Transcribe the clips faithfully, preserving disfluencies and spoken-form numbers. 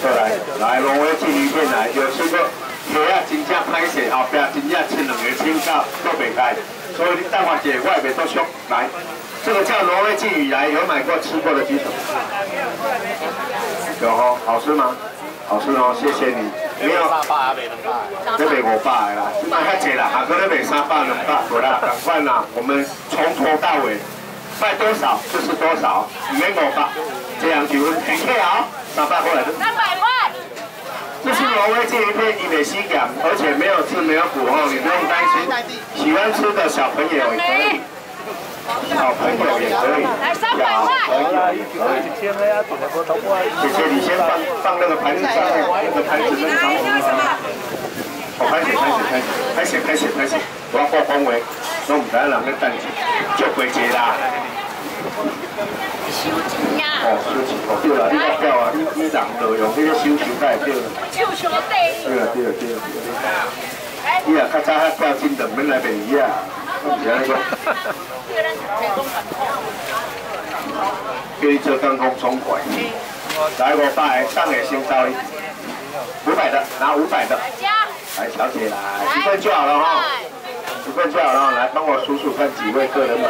过来，来挪威鲫鱼片来，有吃过虾啊，真正歹势，后壁真正亲两个请到都袂开，所以你等我一下，我也袂多俗。来，这个叫挪威鲫鱼，来有买过吃过的举手。有哦，好吃吗？好吃哦，谢谢你。没有，你卖五百啦，卖较济啦，下个你卖三百、两百，无啦，赶快啦，我们从头到尾。 卖多少就是多少，免五百，这样就很客好，三百块来的。三百块。这是挪威鲫鱼片，伊袂死咸，而且没有刺没有骨哦，你不用担心。喜欢吃的小朋友也可以，小朋友也可以，小朋友也可以。姐姐，你先放放那个盘子上面，那个盘子那个上面。哦，开始开始开始开始开始开始，我要报恭维，我唔知人咧等足过节啦。 收钱呀！ 哦，收钱哦，对啦，你个表啊，你你人就用迄个收钱才会对啦。 手相对。 对啦，对啦，对啦。你啊，较早较表真长，免来卖鱼啊，我唔是安尼讲。叫你做工工爽快。来五百的，上个先招一。五百的，拿五百的。来，小姐来，一份就好了哈。 一份就好了，来帮我数数看几位客人们。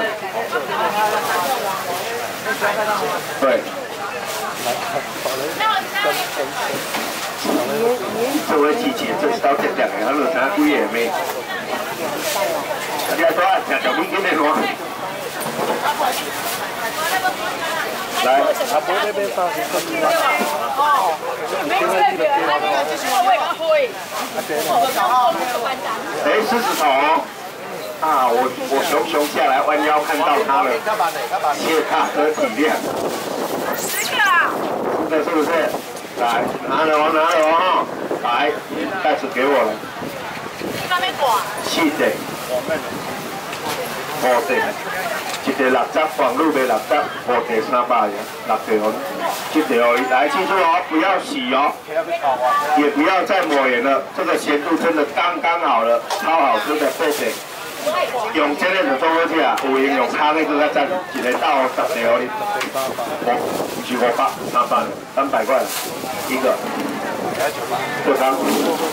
对。这位姐姐，这是到这两个，还有啥贵也没。你要多少钱？小米给你多。来，阿伯那边上是什么？哦，没这个，他那个就是我会会。哎，狮子头。 啊，我我熊熊下来弯腰看到它了，谢他和体谅。十个啊！十个是不是？来，拿了哦，拿了哦，来，袋子给我了。你那边挂？是的。五地，一地六十，网路卖六十，五地三百元，六地哦。这地哦，来记住哦，不要洗哦，也不要再抹盐了，这个咸度真的刚刚好了，超好吃的贝贝。 用这个就做好吃啊，有营用汤的更较赞，一个到十个哦你，五不是五百，三百，三百块一个，这汤五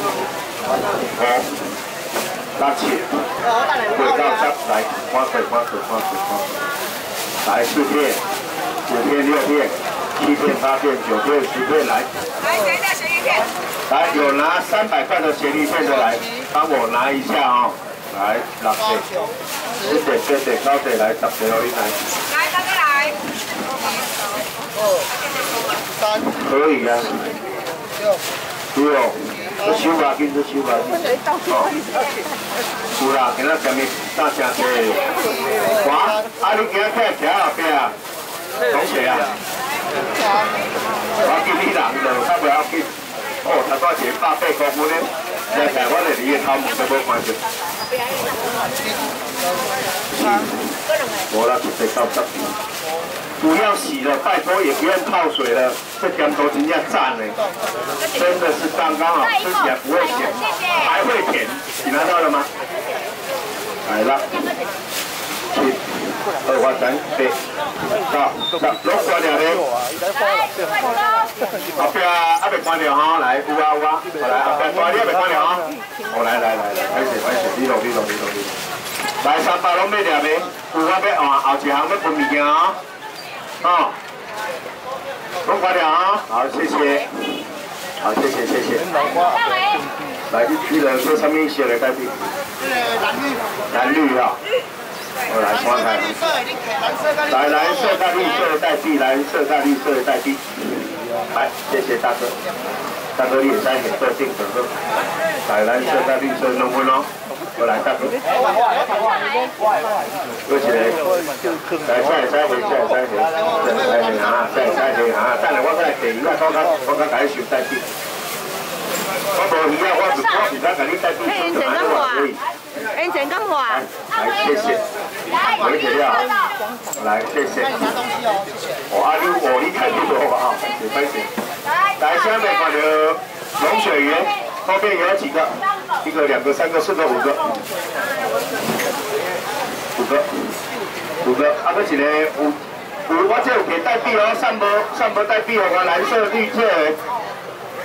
六七六到十来，花水花水花水花水，来四片，五片六片，七片八片九片十片来。来谁的咸鱼片？来有拿三百块的咸鱼片的来，帮我拿一下哦。 来，六隻、十隻、八隻、九隻，來十隻可以來。來，大家來。二、三。可以啊。六。六。這手把筋，這手把筋。哦。有啦，今仔下面大聲些。哇，啊你今仔起來後壁啊？同學啊。我見你人就較袂要緊。哦，頭拄一百八公分咧，加起來我連你個頭毛都無看到。 我那准备到这，不要洗了，拜托也不用泡水了，这点头真正赞嘞，真的是刚刚好，吃起来不会咸，还会甜，你拿到了吗？来了，七、二、八、三、四、九、十，拢关了咧。后壁还未关了哈，来，有啊有啊，来后壁关你还未关了哈，我来来来来，开始开始，你落你落你落你。 来三百拢要抓的，有我要换后一行要分物件哦，哦，拢关了啊，好谢谢，好谢谢谢谢。来，你取了做什么色的代币？蓝绿。蓝绿哈，我来看看。来蓝色带绿色的代币，蓝色带绿色的代币。来，谢谢大哥，大哥你也在很做定的呵。来蓝色带绿色弄分哦。 我来大哥，过去嘞，来再再回再再回，再回啊，再再回啊，等下我再第二个我讲我讲甲你收代币，我无鱼啊，我是我是想甲你代币收就安尼可以。 安全更好啊！ 来谢谢，回去了，来谢谢。我阿你我你看不多吧哈，谢谢谢。来下面看到龙水鱼，后面有几个？ 一个、两个、三个、四个、五个，五个，五个。啊，搁一个有有，我这有给代币哦，上无上无代币哦，我蓝色、绿色的，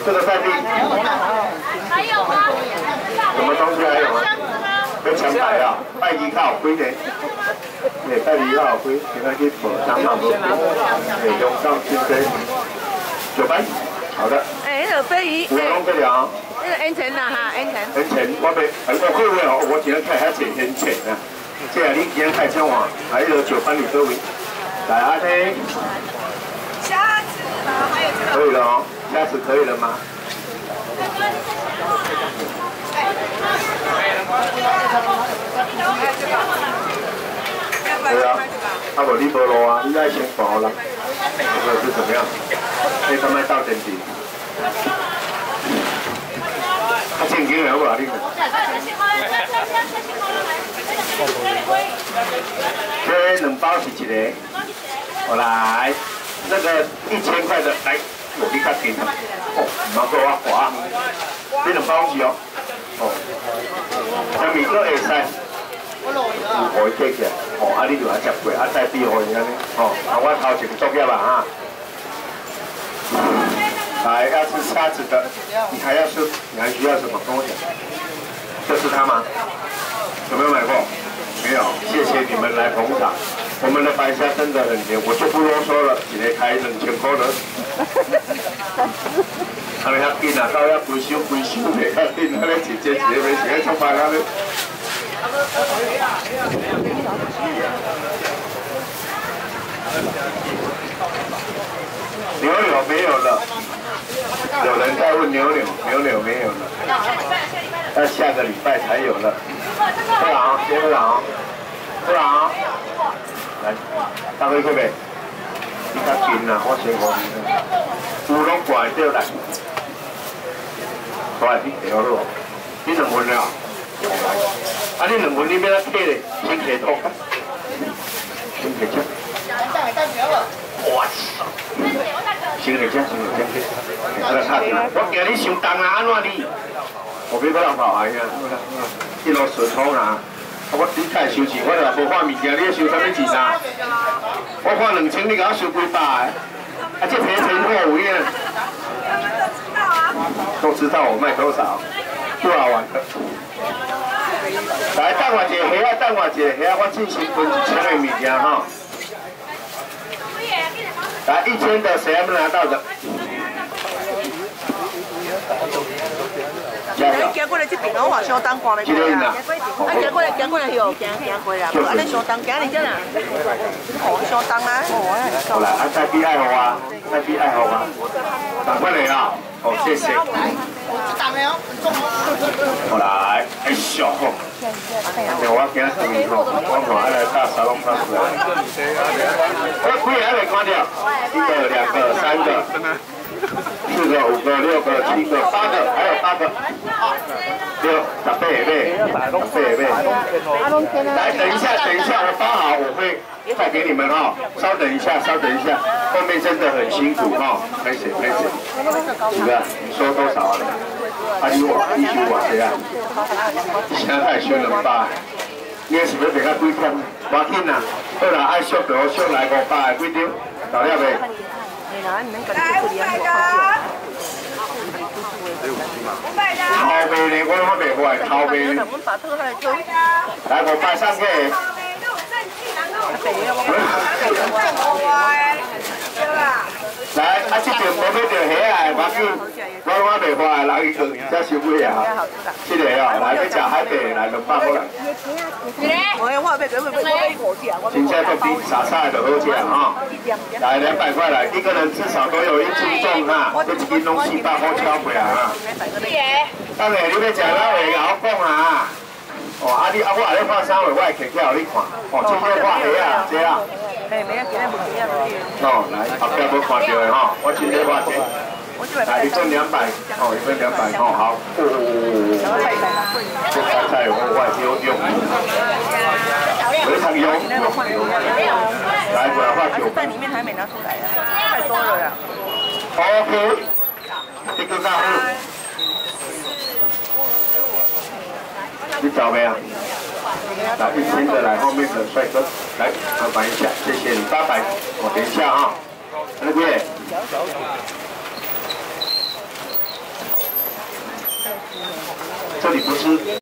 这个在地。 还有吗？ 什么东西还有吗？跟墙摆啊，拜二较有几个？诶，拜二较有几？今仔去报上嘛无？诶，用上今天九班，好的。 哎，那个飞鱼， 有拢这了。 那个 N 层啦哈 ，N 层。 N 层，我袂，我会会哦，我今天看还是 N 层啊。这啊，你今天看像话，还有九班里各位，来阿弟。 虾子啊，还有这个。 可以了哦，虾子可以了吗？对啊，啊无你无路啊，你爱先看好了，这个是怎么样？你他妈到店底，啊正经有无啊你？这两包是一个，我来，那个一千块的来，我你较近，哦，唔好给我划，这两包是哦，哦，什么都会使。 有可以客起来，哦，啊你就来接过，啊再比互伊安尼，哦，啊我头前作业啊哈。来，要是虾子的，你还要是你还需要什么？跟我讲。这是它吗？有没有买过？没有，谢谢你们来捧场。我们的白虾真的很甜，我就不啰嗦了，一个开两千块了。他们遐紧啊，到遐规收规收袂较紧，安尼直接一个买一个出发安尼。 牛柳没有了，有人在问牛柳，牛柳没有了，那下个礼拜才有了。不然，先不然，不然，来，大哥，各位，你较近啦，我先讲你。有拢挂掉来，快啲掉咯，你两份了。 啊！你两份你要哪客咧？先客托，先客车。哇塞！先客车，先客车。啊来拍片，我惊你伤重啊！安怎你？我俾我人跑下呀！一路顺风啊！我你开收钱，我若无看物件，你收啥物钱啊？我看两千，你甲我收几百个？啊，这赔钱货有影。都知道我卖多少，不好玩的。 来，等我一下，虾啊，等我一下，虾我进行分一千的物件哈。来，一千的谁还没拿到的？ 你行过来这边，我话相当看袂过啊！啊，行过来，行过来哟，行行过来，无安尼相当，行你这啦。哦，相当啊！ 好来，啊，再比爱好啊，再比爱好啊，赶快来啊！哦，谢谢。好来，哎呦！我今日我看爱来打沙龙巴士。哎，几个还没关掉？一个、两个、三个、四个、五个、六个、七个、八个，还有八个。六，十八个妹，十八个妹。来，等一下，等一下，我包好，我会再给你们哈。稍等一下，稍等一下，后面真的很辛苦哈。开始，开始。五个，你说多少啊？啊，你我你收偌济啊？现在太凶两百，你是要卖到几点？无要紧啦，好啦，爱俗就俗来五百个几张，到了未？来五百个。五百个。头卖呢，我拢卖坏，头卖呢。来五百三个。来，啊，这条无要着虾啊，无要紧，我拢卖坏，人伊去才收几啊？这个哦，来要食海白，来两百块来。 我我要给我我要五只，我现在都比傻傻的好吃哈。来两百块来，一个人至少都有一斤重哈，这一斤拢四百块超过啊哈。当然你要食哪位甲我讲啊？哦，啊你啊我下咧拍三位，我会摕起来互你看。哦，这些画虾啊，这啊。 哎，没有，今天不一样的。 哦，来，后边无看到的哈，我今天画虾。来，一份两百，哦，一份两百，哦，好。哦，这菜菜我我有用，非常用。来，过来画九。 在里面还没拿出来啊，太多了呀。 OK，这个干好。你找没啊？来，一千的来，后面的帅哥，来麻烦一下，谢谢你，八百，我等一下啊，那边。 这里不是。